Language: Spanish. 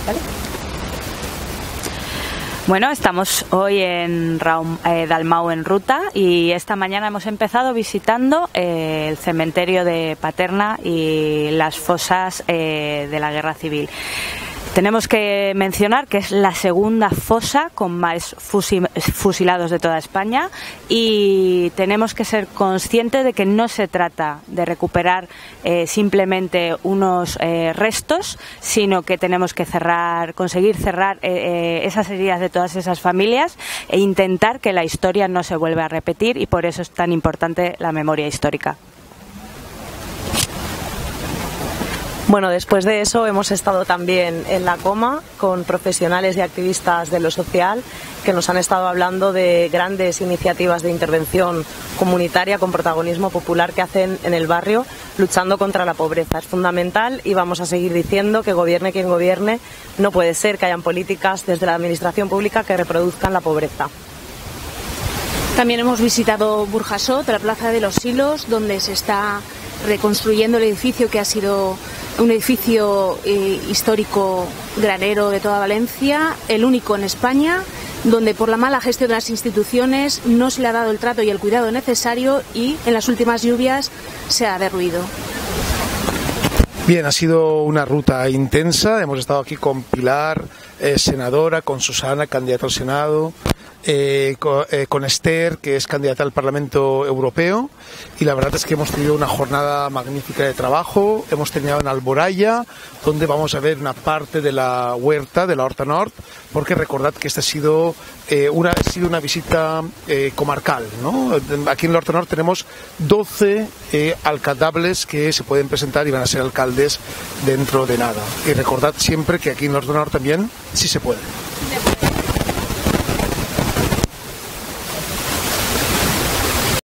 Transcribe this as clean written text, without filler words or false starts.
¿Vale? Bueno, estamos hoy en Dalmau en ruta y esta mañana hemos empezado visitando el cementerio de Paterna y las fosas de la Guerra Civil. Tenemos que mencionar que es la segunda fosa con más fusilados de toda España y tenemos que ser conscientes de que no se trata de recuperar simplemente unos restos, sino que tenemos que conseguir cerrar esas heridas de todas esas familias e intentar que la historia no se vuelva a repetir, y por eso es tan importante la memoria histórica. Bueno, después de eso hemos estado también en La Coma con profesionales y activistas de lo social que nos han estado hablando de grandes iniciativas de intervención comunitaria con protagonismo popular que hacen en el barrio luchando contra la pobreza. Es fundamental y vamos a seguir diciendo que gobierne quien gobierne, no puede ser que hayan políticas desde la administración pública que reproduzcan la pobreza. También hemos visitado Burjasot, la Plaza de los Silos, donde se está reconstruyendo el edificio que ha sido un edificio histórico granero de toda Valencia, el único en España, donde por la mala gestión de las instituciones no se le ha dado el trato y el cuidado necesario y en las últimas lluvias se ha derruido. Bien, ha sido una ruta intensa. Hemos estado aquí con Pilar, senadora, con Susana, candidata al Senado, con Esther, que es candidata al Parlamento Europeo, y la verdad es que hemos tenido una jornada magnífica de trabajo. Hemos terminado en Alboraya, donde vamos a ver una parte de la huerta, de la Horta Nord, porque recordad que esta ha sido una visita comarcal, ¿no? Aquí en la Horta Nord tenemos 12 alcaldables que se pueden presentar y van a ser alcaldes dentro de nada. Y recordad siempre que aquí en la Horta Nord también sí se puede.